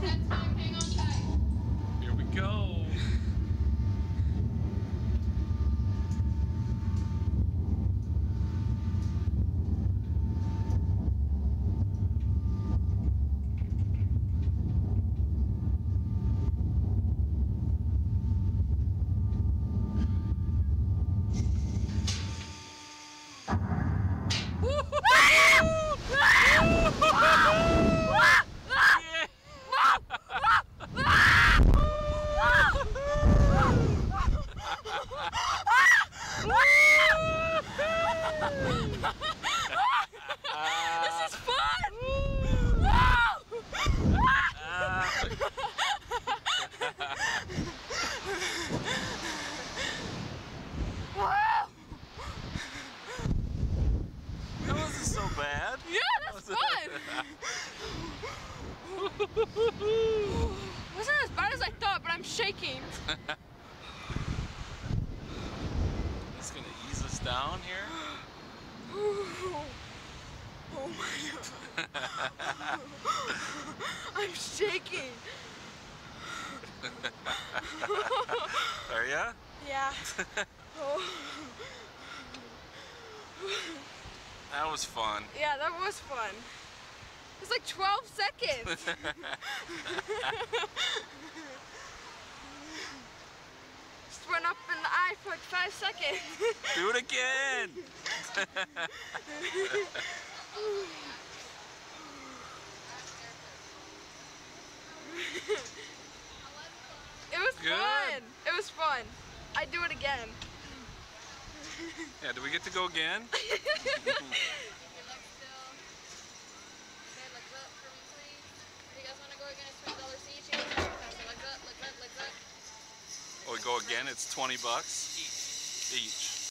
Hang on tight. Here we go. This is fun! That wasn't so bad. Yeah, that's fun! Wasn't as bad as I thought, but I'm shaking. It's gonna ease us down here. Oh my god. I'm shaking. Are ya? Yeah. That was fun. Yeah, that was fun. It's like 12 seconds. Just went up in the eye for like 5 seconds. Do it again. It was Good. fun. It was fun. I'd do it again. Yeah, do we get to go again? Oh, we go again, it's $20 each.